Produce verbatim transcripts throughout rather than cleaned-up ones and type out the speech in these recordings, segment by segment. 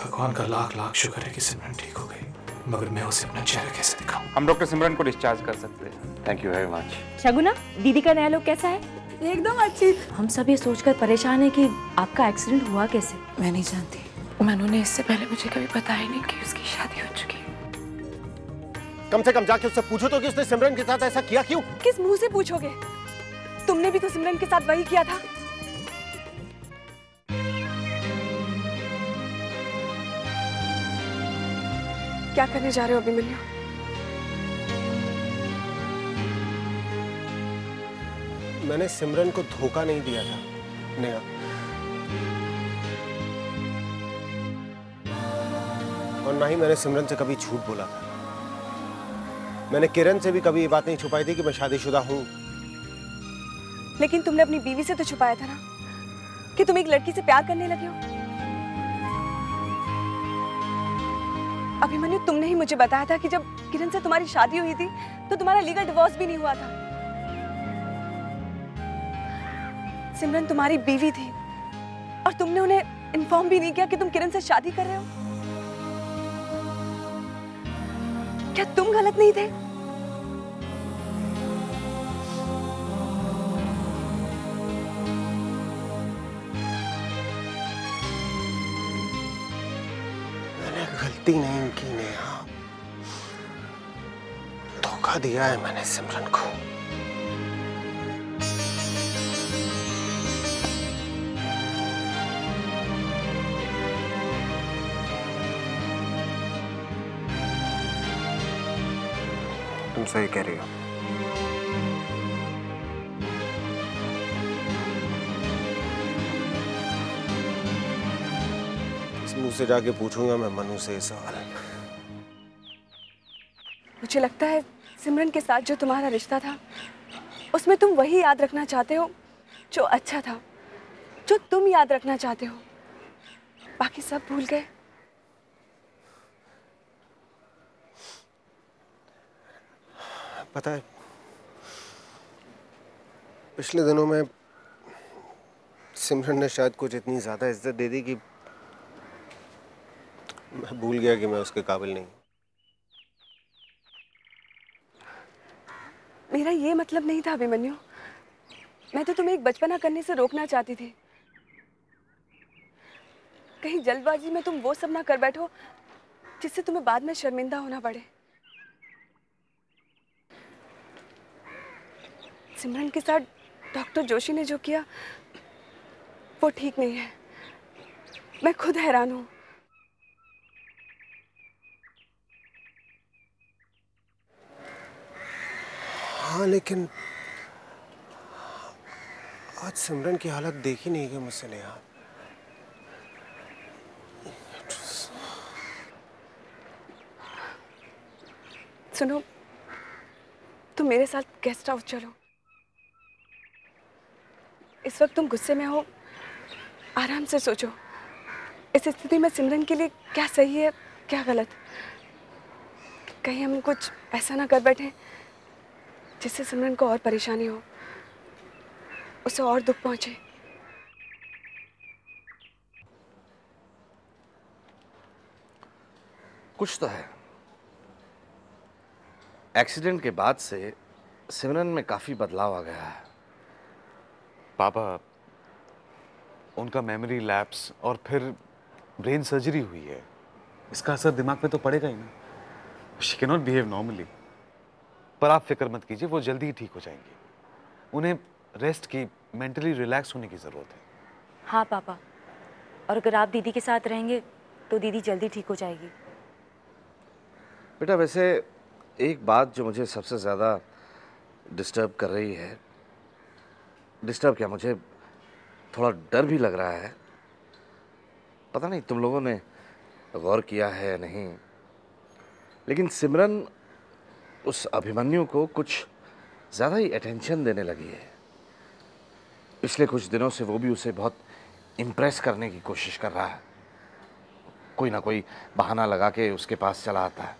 भगवान का लाख लाख शुक्र है कि सिमरन ठीक हो गई, मगर मैं उसे अपना चेहरा कैसे दिखाऊं? हम डॉक्टर सिमरन को डिस्चार्ज कर सकते हैं। Thank you very much. Shaguna, दीदी का नया लुक कैसा है? एकदम अच्छी। हम सब ये सोचकर परेशान हैं कि आपका एक्सीडेंट हुआ कैसे। मैं नहीं जानती, मनु ने इससे पहले मुझे कभी बताया नहीं कि उसकी शादी हो चुकी है। कम से कम जाके उससे पूछो तो कि उसने सिमरन के साथ ऐसा किया क्यों? किस मुंह से पूछोगे? तुमने भी तो सिमरन के साथ वही किया था। क्या करने जा रहे हो अभिमन्यु? मैंने सिमरन को धोखा नहीं दिया था नेहा। और ना ही मैंने सिमरन से कभी झूठ बोला था। मैंने किरण से भी कभी ये बात नहीं छुपाई थी कि मैं शादीशुदा हूं। लेकिन तुमने अपनी बीवी से तो छुपाया था ना कि तुम एक लड़की से प्यार करने लगे हो। अभिमन्यु, तुमने ही मुझे बताया था कि जब किरण से तुम्हारी शादी हुई थी तो तुम्हारा लीगल डिवोर्स भी नहीं हुआ था। सिमरन तुम्हारी बीवी थी और तुमने उन्हें इन्फॉर्म भी नहीं किया कि तुम किरण से शादी कर रहे हो। क्या तुम गलत नहीं थे? मैंने गलती नहीं की नेहा, धोखा दिया है मैंने सिमरन को। तुम सही कह रही हो। इस मुंह से जाके पूछूंगा मैं मनु से ये सवाल। मुझे लगता है सिमरन के साथ जो तुम्हारा रिश्ता था उसमें तुम वही याद रखना चाहते हो जो अच्छा था, जो तुम याद रखना चाहते हो। बाकी सब भूल गए। पता है, पिछले दिनों में सिमरन ने शायद कुछ इतनी ज्यादा इज्जत दे दी कि मैं भूल गया कि मैं उसके काबिल नहीं। मेरा ये मतलब नहीं था अभिमन्यु। मैं तो तुम्हें एक बचपना करने से रोकना चाहती थी। कहीं जल्दबाजी में तुम वो सब ना कर बैठो जिससे तुम्हें बाद में शर्मिंदा होना पड़े। सिमरन के साथ डॉक्टर जोशी ने जो किया वो ठीक नहीं है। मैं खुद हैरान हूं। हाँ, लेकिन आज सिमरन की हालत देखी नहीं गई मुझसे नेहा। सुनो, तुम मेरे साथ गेस्ट हाउस चलो। इस वक्त तुम गुस्से में हो, आराम से सोचो इस स्थिति में सिमरन के लिए क्या सही है क्या गलत। कहीं हम कुछ ऐसा ना कर बैठे जिससे सिमरन को और परेशानी हो, उसे और दुख पहुंचे। कुछ तो है। एक्सीडेंट के बाद से सिमरन में काफी बदलाव आ गया है। पापा, उनका मेमोरी लैप्स और फिर ब्रेन सर्जरी हुई है। इसका असर दिमाग पे तो पड़ेगा ही ना। She can not behave normally. पर आप फिक्र मत कीजिए, वो जल्दी ही ठीक हो जाएंगी। उन्हें रेस्ट की, मेंटली रिलैक्स होने की जरूरत है। हाँ पापा, और अगर आप दीदी के साथ रहेंगे तो दीदी जल्दी ठीक हो जाएगी। बेटा, वैसे एक बात जो मुझे सबसे ज़्यादा डिस्टर्ब कर रही है, डिस्टर्ब क्या, मुझे थोड़ा डर भी लग रहा है। पता नहीं तुम लोगों ने गौर किया है या नहीं, लेकिन सिमरन उस अभिमन्यु को कुछ ज़्यादा ही अटेंशन देने लगी है। पिछले कुछ दिनों से वो भी उसे बहुत इम्प्रेस करने की कोशिश कर रहा है। कोई ना कोई बहाना लगा के उसके पास चला आता है।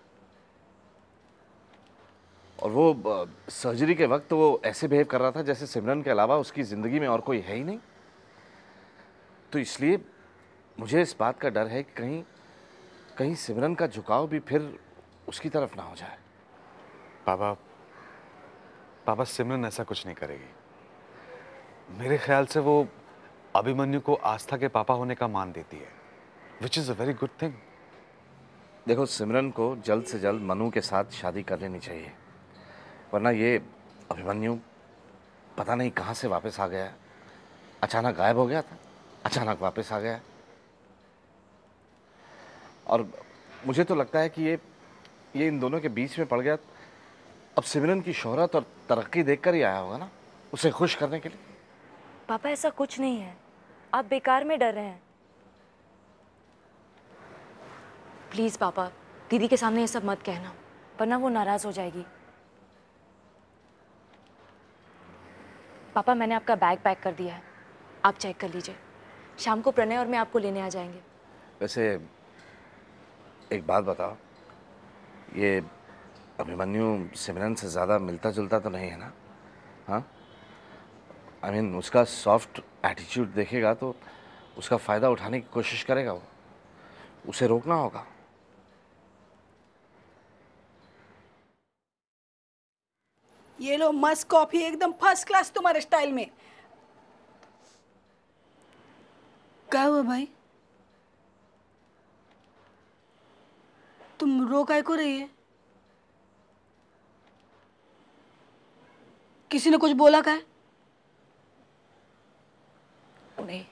और वो सर्जरी के वक्त वो ऐसे बिहेव कर रहा था जैसे सिमरन के अलावा उसकी ज़िंदगी में और कोई है ही नहीं। तो इसलिए मुझे इस बात का डर है कि कहीं कहीं सिमरन का झुकाव भी फिर उसकी तरफ ना हो जाए। पापा पापा सिमरन ऐसा कुछ नहीं करेगी। मेरे ख्याल से वो अभिमन्यु को आस्था के पापा होने का मान देती है, which is a very good thing. देखो, सिमरन को जल्द से जल्द मनु के साथ शादी कर लेनी चाहिए, वरना ये अभिमन्यु पता नहीं कहाँ से वापस आ गया। अचानक गायब हो गया था, अचानक वापस आ गया। और मुझे तो लगता है कि ये ये इन दोनों के बीच में पड़ गया। अब सिमरन की शोहरत और तरक्की देखकर ही आया होगा ना, उसे खुश करने के लिए। पापा ऐसा कुछ नहीं है, आप बेकार में डर रहे हैं। प्लीज पापा, दीदी के सामने ये सब मत कहना, वरना वो नाराज हो जाएगी। पापा, मैंने आपका बैग पैक कर दिया है, आप चेक कर लीजिए। शाम को प्रणय और मैं आपको लेने आ जाएंगे। वैसे एक बात बताओ, ये अभिमन्यु सिमरन से ज़्यादा मिलता जुलता तो नहीं है ना? हाँ, आई मीन उसका सॉफ्ट एटीट्यूड देखेगा तो उसका फ़ायदा उठाने की कोशिश करेगा वो, उसे रोकना होगा। ये लो मस्त कॉफी, एकदम फर्स्ट क्लास तुम्हारे स्टाइल में। क्या हुआ भाई, तुम रो काय को रही है? किसी ने कुछ बोला क्या? नहीं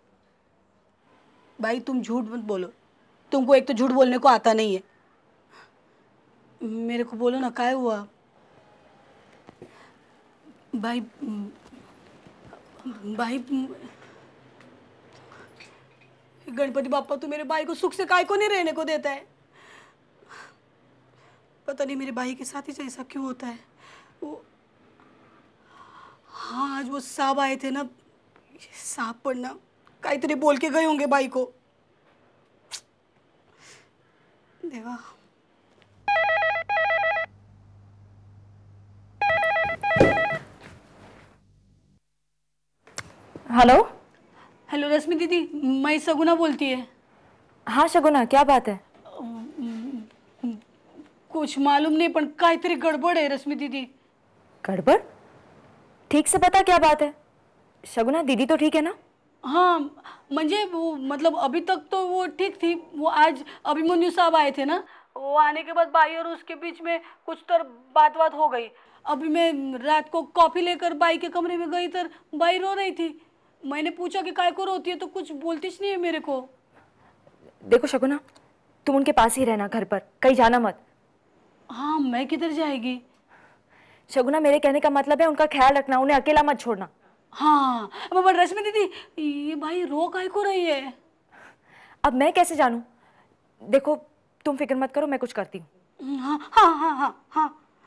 भाई, तुम झूठ मत बोलो, तुमको एक तो झूठ बोलने को आता नहीं है। मेरे को बोलो ना, क्या हुआ भाई? भाई गणपति बापा तो मेरे भाई को सुख से काय को नहीं रहने को देता है। पता नहीं मेरे भाई के साथ ही ऐसा क्यों होता है। वो हाँ, आज वो साहब आए थे ना, साहब पढ़ना काहीतरी बोल के गए होंगे भाई को। देवा, हेलो। हेलो रश्मि दीदी, मैं सगुना बोलती है। हाँ शगुना, क्या बात है? कुछ मालूम नहीं, पण काहीतरी गड़बड़ है रश्मि दीदी। गड़बड़? ठीक से बता क्या बात है। शगुना, दीदी तो ठीक है ना? हाँ, म्हणजे वो मतलब अभी तक तो वो ठीक थी। वो आज अभिमन्यु साहब आए थे ना, वो आने के बाद बाई और उसके बीच में कुछ तो बात बात हो गई। अभी मैं रात को कॉफी लेकर बाई के कमरे में गई तो बाई रो रही थी। मैंने पूछा कि काय को रोती है, तो कुछ बोलती नहीं है मेरे को। देखो शगुना, तुम उनके पास ही रहना, घर पर कहीं जाना मत। हाँ, मैं किधर जाएगी? शगुना, मेरे कहने का मतलब है उनका ख्याल रखना, उन्हें अकेला मत छोड़ना। हाँ, अब रश्मि दीदी, ये भाई रो काय को रही है? अब मैं कैसे जानूं? देखो, तुम फिक्र मत करो, मैं कुछ करती हूँ। हाँ हाँ हाँ हाँ हाँ।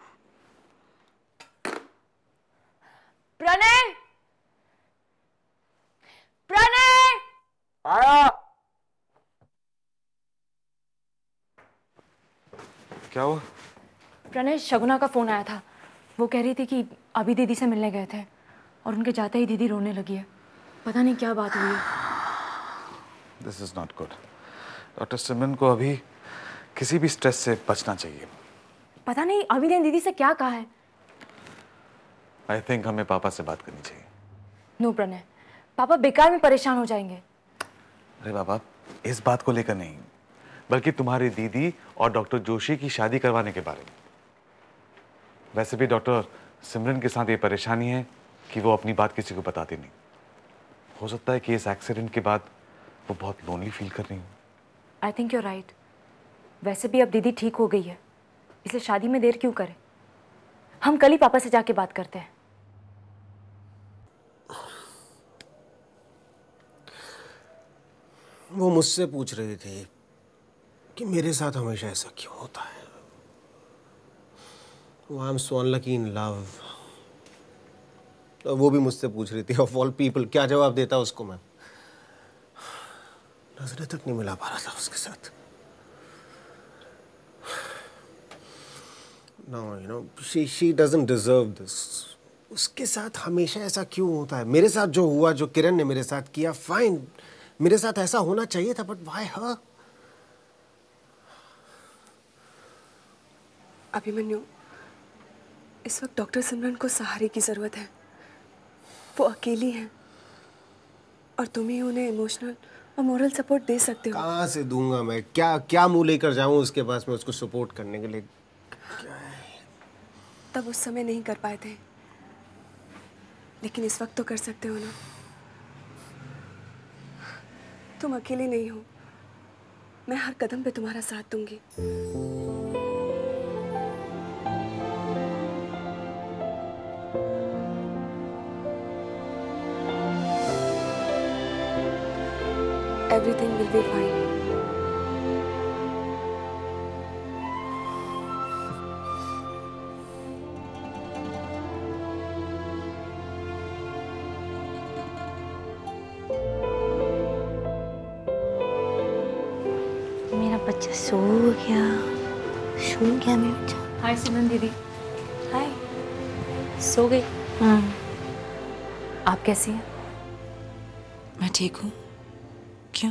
प्रणय, प्रणय, आया। क्या हुआ? प्रणय, शगुना का फोन आया था। वो कह रही थी कि अभी दीदी से मिलने गए थे और उनके जाते ही दीदी रोने लगी है। पता नहीं क्या बात हुई है। This is not good. Doctor Simran को अभी किसी भी स्ट्रेस से बचना चाहिए। पता नहीं अभी ने दीदी से क्या कहा है। आई थिंक हमें पापा से बात करनी चाहिए। नो प्रणय, पापा बेकार में परेशान हो जाएंगे। अरे बाबा, इस बात को लेकर नहीं, बल्कि तुम्हारी दीदी और डॉक्टर जोशी की शादी करवाने के बारे में। वैसे भी डॉक्टर सिमरन के साथ ये परेशानी है कि वो अपनी बात किसी को बताती नहीं। हो सकता है कि इस एक्सीडेंट के बाद वो बहुत लोनली फील कर रही हो। I think you right. वैसे भी अब दीदी ठीक हो गई है, इसलिए शादी में देर क्यों करें। हम कल ही पापा से जाके बात करते हैं। वो मुझसे पूछ रही थी कि मेरे साथ हमेशा ऐसा क्यों होता है। I am so unlucky in love. वो भी मुझसे पूछ रही थी, ऑफ ऑल पीपल। क्या जवाब देता उसको मैं? नजरें तक नहीं मिला पा रहा था उसके साथ। No, you know, she she doesn't deserve this. उसके साथ हमेशा ऐसा क्यों होता है? मेरे साथ जो हुआ, जो किरण ने मेरे साथ किया, फाइन, मेरे साथ ऐसा होना चाहिए था, बट व्हाई हर? अभिमन्यु, इस वक्त डॉक्टर सिमरन को सहारे की जरूरत है। वो अकेली हैं और तुम ही उन्हें इमोशनल और मोरल सपोर्ट दे सकते हो। कहाँ से दूंगा मैं? क्या क्या मुंह लेकर जाऊं उसके पास में उसको सपोर्ट करने के लिए? तब उस समय नहीं कर पाए थे, लेकिन इस वक्त तो कर सकते हो ना। तुम अकेले नहीं हो, मैं हर कदम पे तुम्हारा साथ दूंगी। Everything will be fine. मेरा बच्चा सो गया, सो गया मेरा बच्चा। हाय सिमरन दीदी। हाय, सो गई? हम्म। आप कैसी हैं? मैं ठीक हूँ। क्यों?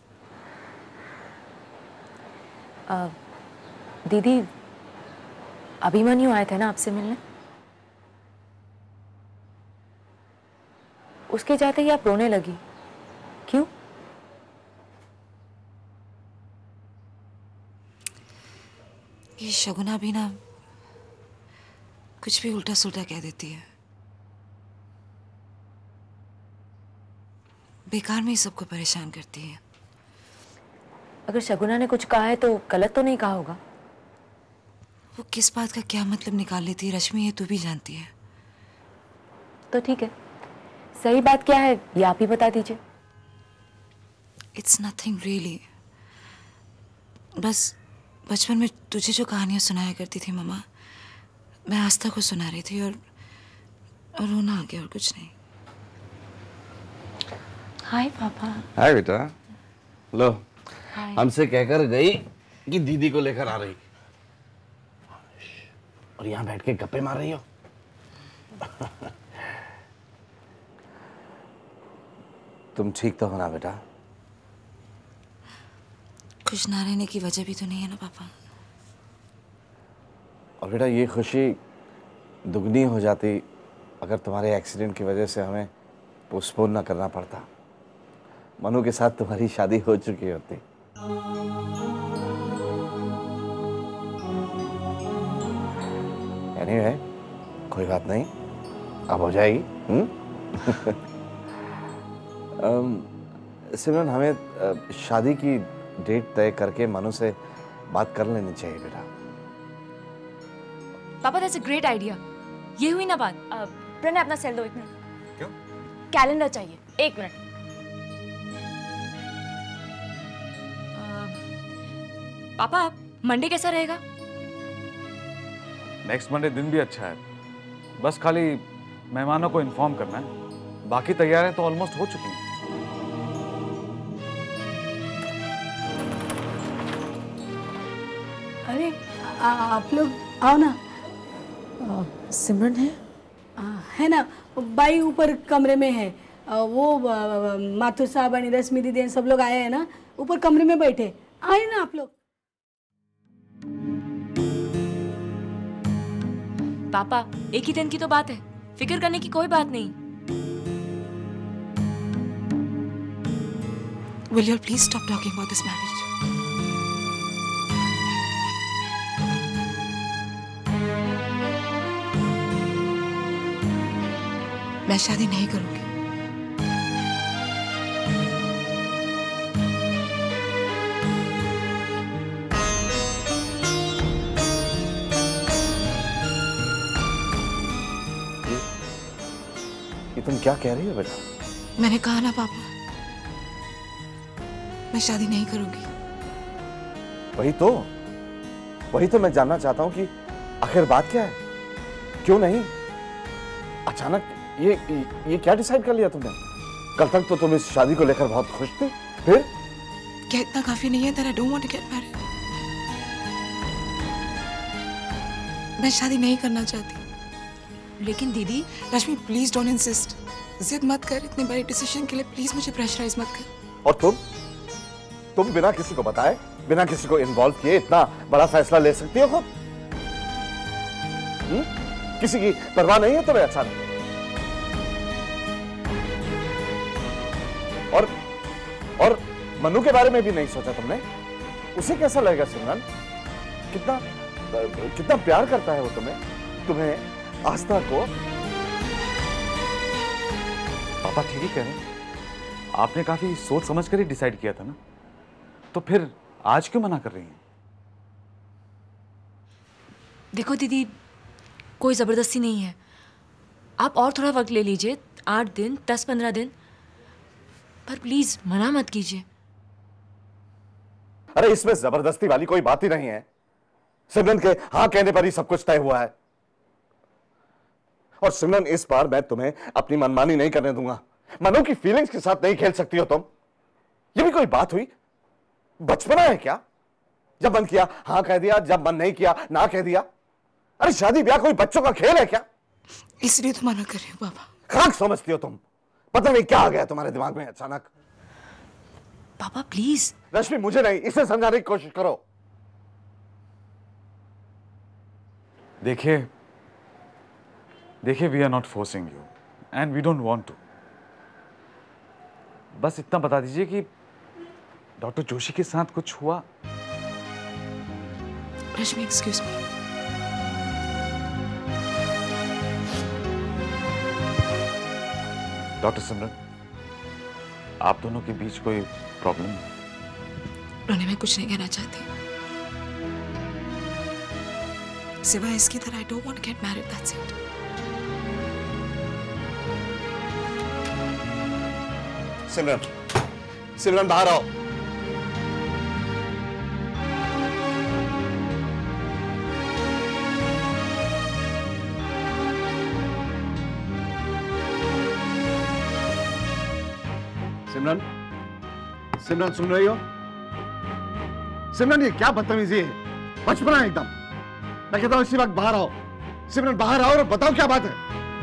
आ, दीदी, अभिमन्यु आए थे ना आपसे मिलने? उसके जाते ही आप रोने लगी, क्यों? ये शगुना भी ना कुछ भी उल्टा सुल्टा कह देती है। बेकार में ही सबको परेशान करती है। अगर शगुना ने कुछ कहा है तो गलत तो नहीं कहा होगा? वो किस बात का क्या मतलब निकाल लेती है रश्मि, ये तू भी जानती है। तो ठीक है, सही बात क्या है ये आप ही बता दीजिए। It's nothing really. बस बचपन में तुझे जो कहानियां सुनाया करती थी मम्मा, मैं आस्था को सुना रही थी और और रोना आ गया, और कुछ नहीं। हाय पापा। हाय बेटा। लो, हाय। हमसे कहकर गई कि दीदी को लेकर आ रही, और यहाँ बैठ के गप्पे मार रही हो। तुम ठीक तो हो ना बेटा? खुश ना रहने की वजह भी तो नहीं है ना पापा। और बेटा ये खुशी दुगनी हो जाती अगर तुम्हारे एक्सीडेंट की वजह से हमें पोस्टपोन ना करना पड़ता। मनु के साथ तुम्हारी शादी हो चुकी होती। एनीवे, कोई बात नहीं, अब हो जाएगी। हम्म? सिमरन, हमें शादी की डेट तय करके मनु से बात कर लेनी चाहिए बेटा। पापा दैट्स अ ग्रेट आइडिया। ये हुई ना बात। uh, प्रणय अपना सेल दो एक मिनट। क्यों? कैलेंडर चाहिए, एक मिनट। uh, पापा मंडे कैसा रहेगा? नेक्स्ट मंडे दिन भी अच्छा है, बस खाली मेहमानों को इन्फॉर्म करना है। बाकी तैयारियां तो ऑलमोस्ट हो चुकी हैं। अरे आ, आप लोग आओ ना। uh, सिमरन है? आ, है ना, बाई ऊपर कमरे में है। आ, वो आ, माथुर साहब और रश्मि दीदी सब लोग आए हैं ना, ऊपर कमरे में बैठे। आए ना आप लोग। पापा एक ही दिन की तो बात है, फिक्र करने की कोई बात नहीं। Will you please stop talking about this marriage? मैं शादी नहीं करूंगी। ये तुम क्या कह रही हो बेटा? मैंने कहा ना पापा, मैं शादी नहीं करूंगी। वही तो वही तो मैं जानना चाहता हूँ कि आखिर बात क्या है, क्यों नहीं? अचानक ये ये क्या डिसाइड कर लिया तुमने? कल तक तो तुम इस शादी को लेकर बहुत खुश थे, फिर? क्या इतना काफी नहीं है that I don't want to get married? मैं शादी नहीं करना चाहती। लेकिन दीदी। Rashmi please don't insist. जिद मत कर इतने बड़े डिसीजन के लिए, प्लीज मुझे प्रेशराइज मत कर। और तुम तुम बिना किसी को बताए, बिना किसी को इन्वॉल्व किए इतना बड़ा फैसला ले सकती हो खुद? हुँ? किसी की परवाह नहीं है तुम्हें? अच्छा नहीं। और और मनु के बारे में भी नहीं सोचा तुमने? उसे कैसा लगेगा सिमरन? कितना कितना प्यार करता है वो तुम्हें, तुम्हें, आस्था को। पापा ठीक ही कह रहे हैं, आपने काफी सोच समझ कर ही डिसाइड किया था ना, तो फिर आज क्यों मना कर रही हैं? देखो दीदी, कोई ज़बरदस्ती नहीं है। आप और थोड़ा वक्त ले लीजिए, आठ दिन, दस पंद्रह दिन, पर प्लीज मना मत कीजिए। अरे इसमें जबरदस्ती वाली कोई बात ही नहीं है। सिमरन के हाँ कहने पर ही सब कुछ तय हुआ है। और सिमरन, इस बार मैं तुम्हें अपनी मनमानी नहीं करने दूंगा। मनु की फीलिंग्स के साथ नहीं खेल सकती हो तुम। ये भी कोई बात हुई? बचपना है क्या? जब मन किया हाँ कह दिया, जब मन नहीं किया ना कह दिया। अरे शादी ब्याह कोई बच्चों का खेल है क्या? इसलिए तो मना कर रही हूँ पापा। खाक समझती हो तुम। पता नहीं क्या आ गया तुम्हारे दिमाग में अचानक। पापा प्लीज। रश्मि, मुझे नहीं, इसे समझाने की कोशिश करो। देखिए देखिए we are not forcing you and we don't want to. बस इतना बता दीजिए कि डॉक्टर जोशी के साथ कुछ हुआ? रश्मि, एक्सक्यूज मी। डॉक्टर सिमरन, आप दोनों के बीच कोई प्रॉब्लम है? रोने में कुछ नहीं कहना चाहती, सिवाय इसकी तरह I don't want to get married, that's it. Simran, Simran बाहर आओ। सिमरन, सिमरन सुन रही हो? सिमरन, ये क्या बदतमीजी है? बचपना है एकदम। मैं कहता हूं इसी वक्त बाहर आओ। सिमरन बाहर आओ और बताओ क्या बात है।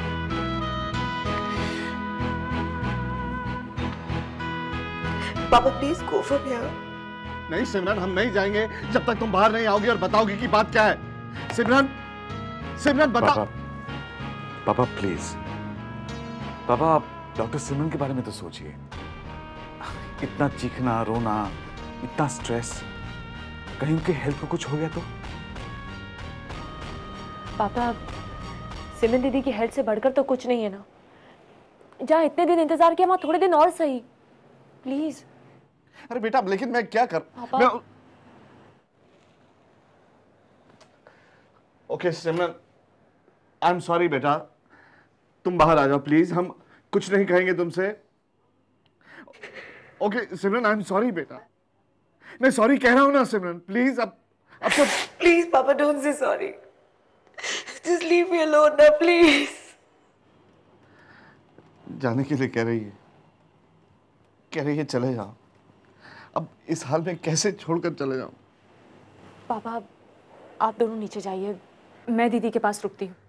पापा प्लीज गो फ्रॉम हियर। नहीं सिमरन, हम नहीं जाएंगे जब तक तुम बाहर नहीं आओगी और बताओगी कि बात क्या है। सिमरन, सिमरन बता। पापा, पापा प्लीज, पापा आप डॉक्टर सिमरन के बारे में तो सोचिए। इतना चीखना, रोना, इतना स्ट्रेस, कहीं उनके हेल्थ को कुछ हो गया तो? पापा, सिमरन दीदी की हेल्थ से बढ़कर तो कुछ नहीं है ना। जहाँ इतने दिन इंतजार किया, वहाँ थोड़े दिन और सही, प्लीज। अरे बेटा, लेकिन मैं क्या कर पापा। मैं... okay Simran, I am sorry बेटा, तुम बाहर आ जाओ प्लीज। हम कुछ नहीं कहेंगे तुमसे। Okay Simran, I am sorry बेटा। मैं सॉरी कह रहा हूं ना सिमरन, प्लीज। अब अब तो प्लीज पापा don't say sorry, just leave me alone ना प्लीज। जाने के लिए कह रही है, कह रही है चले जाओ। अब इस हाल में कैसे छोड़कर चले जाओ? पापा, आप दोनों नीचे जाइए, मैं दीदी के पास रुकती हूँ।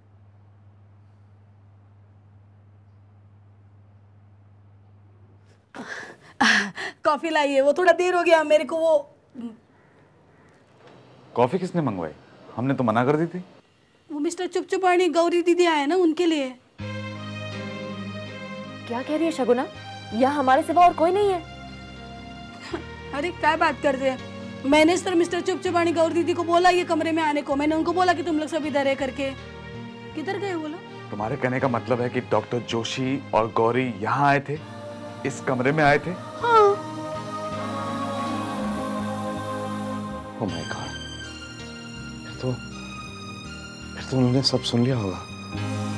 कॉफी लाइए, वो थोड़ा देर हो गया मेरे को। वो कॉफी किसने मंगवाई? हमने तो मना कर दी थी। वो मिस्टर चुपचुपाणी गौरी दीदी आए ना, उनके लिए। क्या कह रही है शगुना? यहाँ हमारे सिवा और कोई नहीं है। अरे क्या बात करते हैं? मैंने सर मिस्टर चुपचुपाणी गौरी दीदी को बोला ये कमरे में आने को। मैंने उनको बोला कि तुम लोग सब इधर है करके। किधर गए बोलो? तुम्हारे कहने का मतलब है कि डॉक्टर जोशी और गौरी यहाँ आए थे, इस कमरे में आए थे? हाँ। ओह माय गॉड, फिर तो फिर तो उन्होंने सब सुन लिया होगा।